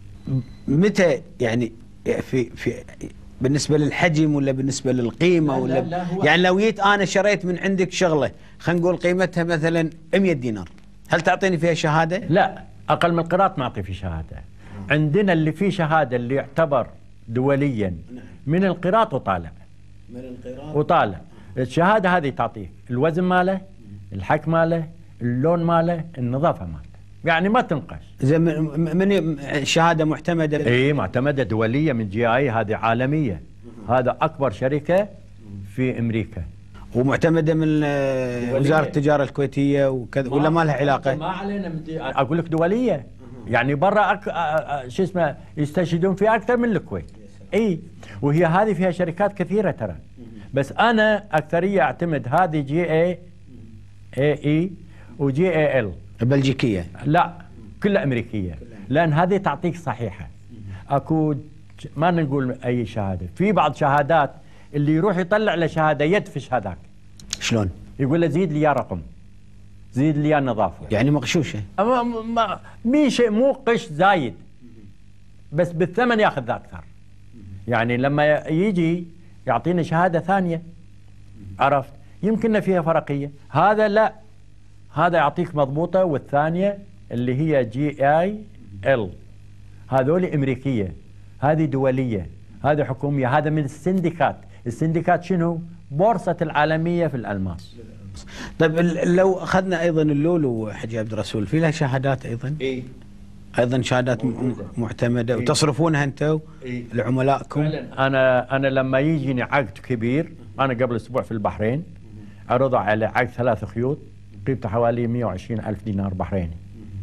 متى يعني في في بالنسبه للحجم ولا بالنسبه للقيمه لا ولا لا لا هو يعني لو جيت انا شريت من عندك شغله خلينا نقول قيمتها مثلا مئة دينار، هل تعطيني فيها شهاده؟ لا، اقل من القراط ما اعطي فيه شهاده. عندنا اللي فيه شهاده اللي يعتبر دوليا من القراط وطالع. من القراط وطالع. الشهاده هذه تعطيك الوزن ماله، الحك ماله، اللون ماله، النظافه ماله، يعني ما تنقش. زين من شهاده معتمده؟ اي معتمده دوليه من جي اي، هذه عالميه. هذا اكبر شركه في امريكا. ومعتمده من وزاره التجاره الكويتيه وكذا ولا ما لها علاقه؟ ما علينا مدي... اقول لك دوليه. يعني برا أك... شو اسمه يستشهدون فيها اكثر من الكويت. اي وهي هذه فيها شركات كثيره ترى. بس انا اكثريه اعتمد هذه جي اي اي اي وجي اي ال. بلجيكيه؟ لا كلها امريكيه، لان هذه تعطيك صحيحه. اكو ما نقول اي شهاده، في بعض شهادات اللي يروح يطلع له شهاده يدفش هذاك. شلون؟ يقول له زيد لي يا رقم، زيد لي يا نظافه. يعني مغشوشه؟ ما ما مي شيء، مو قش زايد، بس بالثمن ياخذ اكثر. يعني لما يجي يعطينا شهاده ثانيه، عرفت؟ يمكن فيها فرقيه. هذا لا، هذا يعطيك مضبوطه، والثانيه اللي هي جي اي ال هذول امريكيه، هذه دوليه، هذه حكوميه، هذا من السندكات. السندكات شنو؟ بورصه العالميه في الالماس. طيب لو اخذنا ايضا اللولو حجي عبد الرسول، في لها شهادات ايضا؟ اي ايضا شهادات معتمده إيه؟ وتصرفونها انتم إيه؟ لعملائكم؟ انا انا لما يجيني عقد كبير، انا قبل اسبوع في البحرين عرضوا على عقد ثلاث خيوط قيمته حوالي مئة وعشرين ألف دينار بحريني.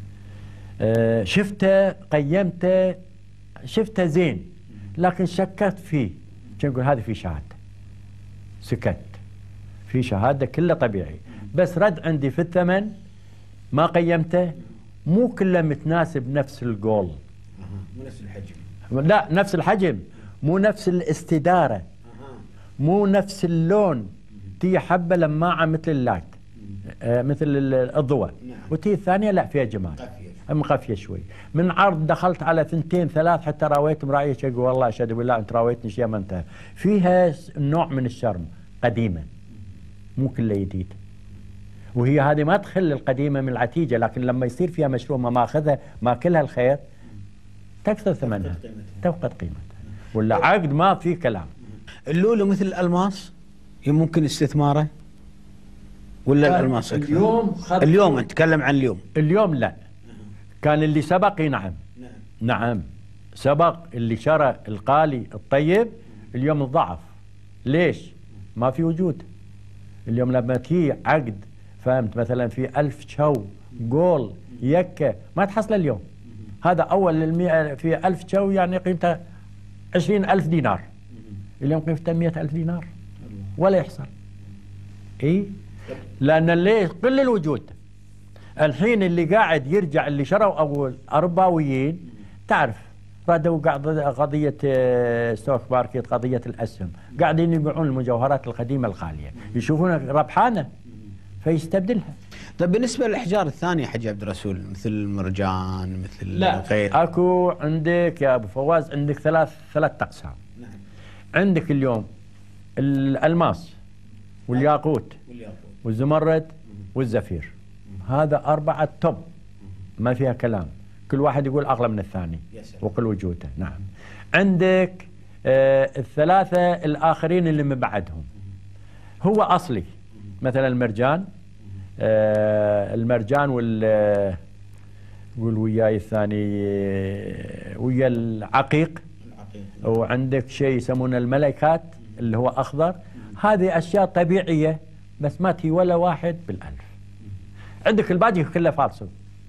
أه شفته، قيمته، شفته زين، لكن شككت فيه. كان يقول هذه في شهاده، سكت. في شهاده كله طبيعي، بس رد عندي في الثمن ما قيمته، مو كله متناسب نفس الجول، مو نفس الحجم، لا نفس الحجم، مو نفس الاستداره، مو نفس اللون. تي حبه لماعه مثل اللات، آه مثل الضوء، وتي الثانيه لا فيها جمال، مخفيه شوي. من عرض دخلت على ثنتين ثلاث حتى راويت مرايه، يقول والله اشهد بالله انت راويتني شيء ما انتهى. فيها نوع من الشرم، قديمه مو كله جديد. وهي هذه ما تخل القديمه من العتيجه، لكن لما يصير فيها مشروع ما ماخذها ماكلها الخير تكثر ثمنها، تفقد قيمتها، ولا عقد ما في كلام. اللولو مثل الالماس ممكن استثماره ولا الالماس اكثر؟ اليوم اليوم نتكلم عن اليوم. اليوم لا، كان اللي سبق نعم نعم سبق اللي شرى القالي الطيب، اليوم الضعف. ليش؟ ما في وجود. اليوم لما تي عقد فهمت مثلا في ألف شو جول يكه ما تحصل اليوم. هذا أول المئة في ألف شو يعني قيمته عشرين ألف دينار، اليوم قيمته مئة ألف دينار ولا يحصل. إيه؟ لأن ليش؟ قل الوجود. الحين اللي قاعد يرجع اللي شروا أول أوروباويين تعرف ردوا قاعد قضية ستوك ماركت، قضية الأسهم، قاعدين يبيعون المجوهرات القديمة الغالية، يشوفونها ربحانة فيستبدلها. طيب بالنسبة للأحجار الثانية حجي عبد الرسول مثل المرجان مثل لا غير؟ اكو عندك يا أبو فواز عندك ثلاث ثلاث أقسام. نعم. عندك اليوم الألماس والياقوت والزمرد والزفير، هذا أربعة توب ما فيها كلام، كل واحد يقول أغلى من الثاني وكل وجوده. نعم. عندك آه الثلاثة الآخرين اللي من بعدهم هو أصلي، مثلا المرجان، آه المرجان وال قول وياي الثاني ويا العقيق، وعندك شيء يسمونه الملكات اللي هو أخضر. هذه أشياء طبيعية بس ما تي ولا واحد بالألف. عندك الباقي كله فالصو.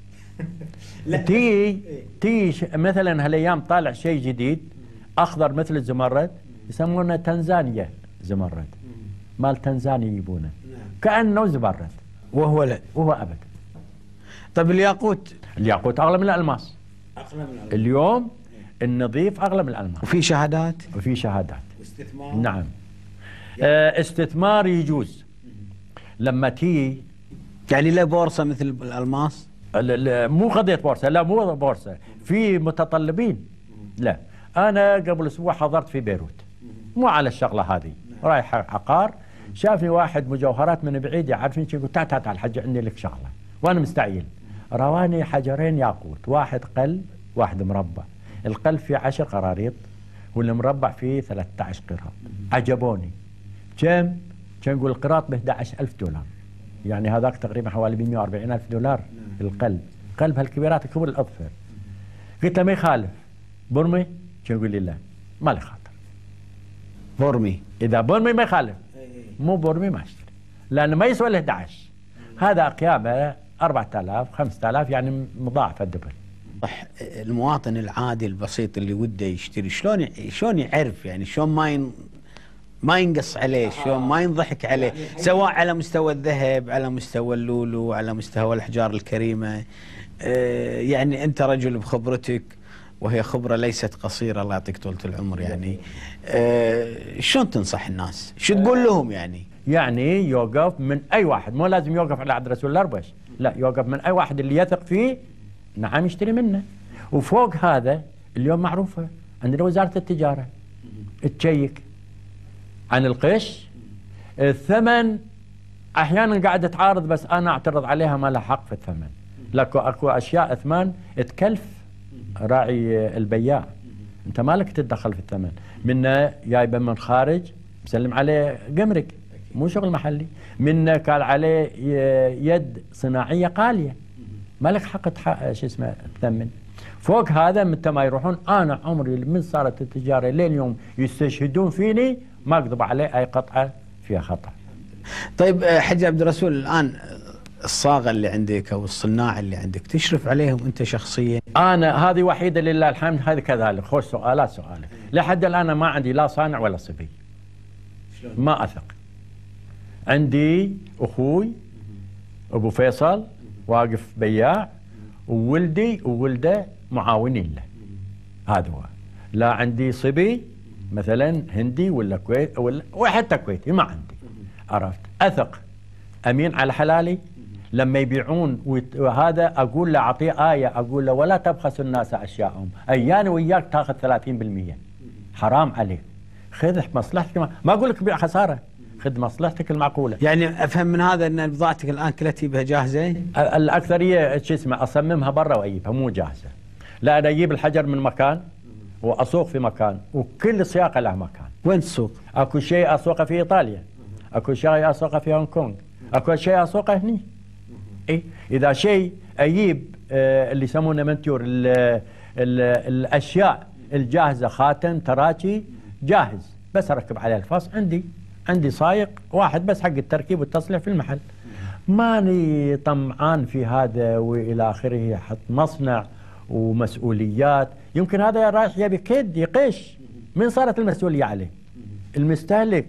تي تي مثلا هالايام طالع شيء جديد اخضر مثل الزمرد يسمونه تنزانيا زمرد، مال تنزانيا يجيبونه كانه زمرد وهو لا وهو ابد. طيب الياقوت؟ الياقوت اغلى من الالماس. اغلى من الالماس اليوم النظيف اغلى من الالماس. وفي شهادات؟ وفي شهادات. واستثمار؟ نعم. آه استثمار يجوز لما تي يعني لا بورصه مثل الالماس؟ مو قضية بورصة، لا مو بورصة، في متطلبين. لا أنا قبل أسبوع حضرت في بيروت مو على الشغلة هذه، رايح عقار شافني واحد مجوهرات من بعيد يعرفني، يقول تعال تعال تعال حج عندي لك شغلة، وأنا مستعجل. رواني حجرين ياقوت، واحد قلب واحد مربع، القلب فيه عشر قراريط والمربع فيه ثلاثة عشر قراط. عجبوني. كم؟ كان يقول القراط ب أحد عشر ألف دولار، يعني هذاك تقريبا حوالي مئة وأربعين ألف دولار. القلب قلب هالكبيرات كبر الأظفر. قلت له ما يخالف برمي؟ كان يقول لي لا ما لي خاطر برمي. إذا برمي ما يخالف، مو برمي ما اشتري، لأنه ما يسوى له أحد عشر. هذا قيامه أربعة آلاف خمسة آلاف يعني مضاعف الدبل. صح. المواطن العادي البسيط اللي وده يشتري شلون شلون يعرف يعني شلون ما ين ما ينقص عليه، شلون ما ينضحك عليه، يعني سواء على مستوى الذهب، على مستوى اللولو، على مستوى الأحجار الكريمة. آه يعني أنت رجل بخبرتك وهي خبرة ليست قصيرة الله يعطيك طولة العمر، يعني آه شلون تنصح الناس؟ شو تقول لهم يعني؟ يعني يوقف من أي واحد، مو لازم يوقف على عبد الرسول الأربش، لا يوقف من أي واحد اللي يثق فيه نعم يشتري منه. وفوق هذا اليوم معروفة عندنا وزارة التجارة تشيك عن القش. الثمن احيانا قاعده تعارض بس انا اعترض عليها، ما لها حق في الثمن. لكن اكو اشياء اثمان تكلف راعي البياع، انت مالك تتدخل في الثمن، منه جايبه من خارج مسلم عليه جمرك مو شغل محلي، منه قال عليه يد صناعيه غاليه مالك حق شو اسمه تثمن. فوق هذا متى ما يروحون، انا عمري من صارت التجاره لليوم يستشهدون فيني ما اكذب عليه اي قطعه فيها خطا. طيب حج عبد الرسول، الان الصاغه اللي عندك او الصناع اللي عندك تشرف عليهم انت شخصيا؟ انا هذه وحيده لله الحمد، هذه كذلك. خوش سؤالات سؤالك. لحد الان ما عندي لا صانع ولا صبي. ما اثق. عندي اخوي ابو فيصل واقف بياع، وولدي وولده معاونين له. هذا هو. لا عندي صبي مثلا هندي ولا كويت ولا وحتى كويتي ما عندي. عرفت؟ اثق امين على حلالي. لما يبيعون وهذا اقول له اعطيه ايه، اقول له ولا تبخسوا الناس اشياءهم، ايانا وياك تاخذ ثلاثين بالمئة، حرام عليك. خذ مصلحتك، ما اقول لك بيع خساره، خذ مصلحتك المعقوله. يعني افهم من هذا ان بضاعتك الان كلها تجيبها جاهزه؟ الاكثريه شو اسمه اصممها برا واجيبها مو جاهزه. لا انا اجيب الحجر من مكان واسوق في مكان، وكل سياقه له مكان. وين تسوق؟ اكو شيء اسوقه في ايطاليا، اكو شيء اسوقه في هونغ كونغ، اكو شيء اسوقه هني. إيه؟ إذا شيء أجيب آه اللي يسمونه منتور ال ال الأشياء الجاهزة، خاتم تراكي جاهز، بس أركب عليه الفاص. عندي عندي سايق واحد بس حق التركيب والتصليح في المحل. ماني طمعان في هذا وإلى آخره، حط مصنع ومسؤوليات. يمكن هذا رايح يبي كيد يقش، من صارت المسؤولية عليه؟ المستهلك.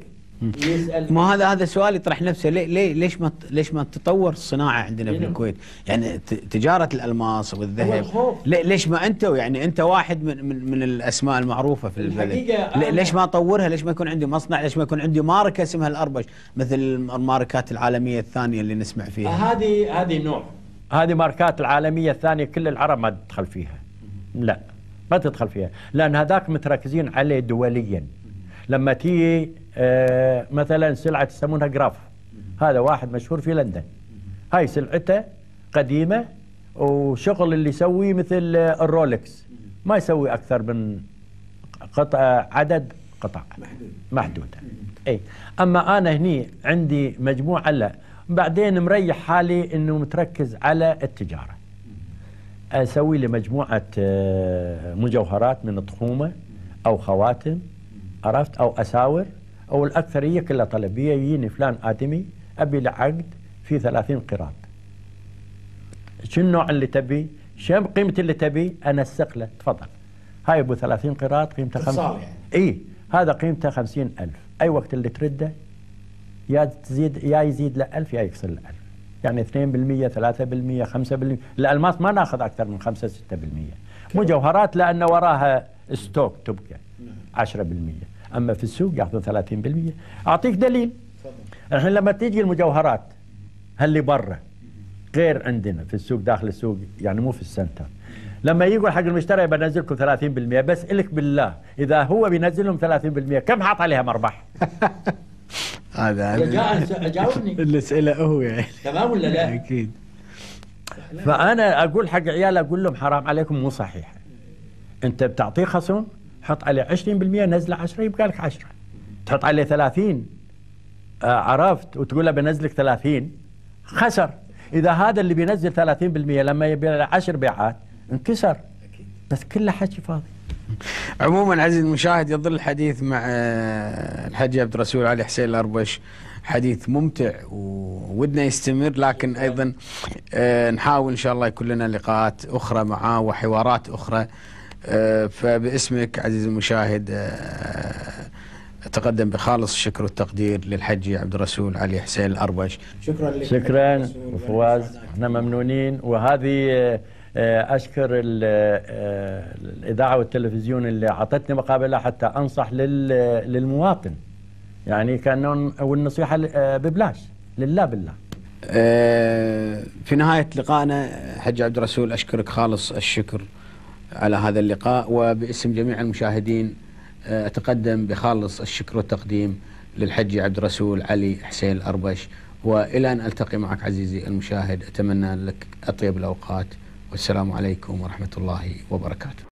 ما هذا هذا سؤال يطرح نفسه، ليه ليه ليش ما ليش ما تطور الصناعه عندنا في الكويت؟ يعني تجاره الالماس والذهب، ليش ما انت يعني انت واحد من من, من الاسماء المعروفه في البلد، ليش ما اطورها؟ ليش ما يكون عندي مصنع؟ ليش ما يكون عندي ماركه اسمها الأربش مثل الماركات العالميه الثانيه اللي نسمع فيها؟ هذه هذه نوع، هذه ماركات العالميه الثانيه كل العرب ما تدخل فيها. لا ما تدخل فيها، لان هذاك متركزين عليه دوليا. لما تيجي آه مثلا سلعة يسمونها جراف، هذا واحد مشهور في لندن، هاي سلعته قديمة وشغل اللي يسويه مثل الرولكس، ما يسوي أكثر من قطع عدد قطع محدودة. أي أما أنا هني عندي مجموعة، لا بعدين مريح حالي إنه متركز على التجارة. أسوي لي مجموعة آه مجوهرات من الطخومة أو خواتم، عرفت، او اساور، او الاكثريه كلها طلبيه. يجيني فلان ادمي ابي له عقد في ثلاثين قراط، شو النوع اللي تبي؟ شو قيمه اللي تبي؟ انسق له، تفضل هاي ابو ثلاثين قراط قيمته خمسين. يعني. اي هذا قيمته خمسين ألف، اي وقت اللي ترده يا تزيد يا يزيد له ألف يا يكسر له ألف، يعني اثنين بالمئة ثلاثة بالمئة خمسة بالمئة. الالماس ما ناخذ اكثر من خمسة ستة بالمئة. مجوهرات لان وراها ستوك تبقى عشرة بالمئة، أما في السوق يأخذون ثلاثين بالمئة. أعطيك دليل. الحين لما تيجي المجوهرات اللي برا غير عندنا في السوق، داخل السوق يعني مو في السنتر، لما يقول حق المشتري بنزلكم ثلاثين بالمئة، بس إلك بالله إذا هو بينزلهم ثلاثين بالمئة كم حاط عليها مربح؟ هذا جاوبني. الأسئلة هو يعني تمام ولا لا؟ أكيد. فأنا أقول حق عيال أقول لهم حرام عليكم، مو صحيح. أنت بتعطيه خصم، حط عليه عشرين بالمئة نزله عشرة يبقى لك عشرة. تحط عليه ثلاثين آه عرفت وتقول له بنزلك ثلاثين، خسر. إذا هذا اللي بينزل ثلاثين بالمئة لما يبيع له عشر بيعات انكسر. بس كله حكي فاضي. عموما عزيزي المشاهد، يظل الحديث مع الحاج عبد الرسول علي حسين الأربش حديث ممتع وودنا يستمر، لكن أيضا نحاول إن شاء الله يكون لنا لقاءات أخرى معاه وحوارات أخرى. فباسمك عزيزي المشاهد أتقدم بخالص الشكر والتقدير للحج عبد الرسول علي حسين الأربش. شكرا لك. شكرا فواز، احنا ممنونين. وهذه أشكر الإذاعة والتلفزيون اللي أعطتني مقابلة حتى أنصح للمواطن، يعني كأنه والنصيحة ببلاش لله بالله. في نهاية لقائنا حج عبد الرسول أشكرك خالص الشكر على هذا اللقاء، وباسم جميع المشاهدين أتقدم بخالص الشكر والتقديم للحج عبد الرسول علي حسين الأربش. وإلى أن ألتقي معك عزيزي المشاهد، أتمنى لك أطيب الأوقات والسلام عليكم ورحمة الله وبركاته.